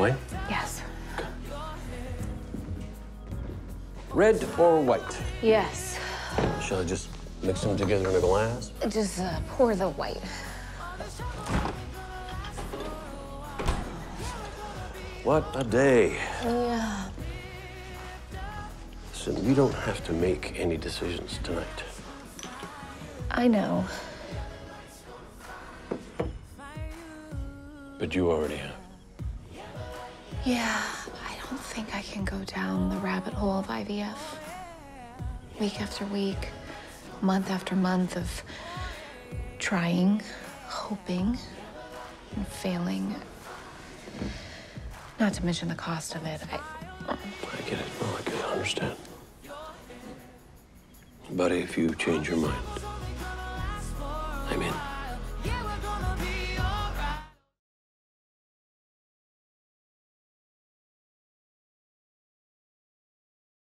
White? Yes. Okay. Red or white? Yes. Shall I just mix them together in a glass? Just pour the white. What a day. Yeah. Listen, we don't have to make any decisions tonight. I know. But you already have. Yeah, I don't think I can go down the rabbit hole of IVF. Week after week, month after month of trying, hoping, and failing. Not to mention the cost of it. I get it. No, I understand. Buddy, if you change your mind,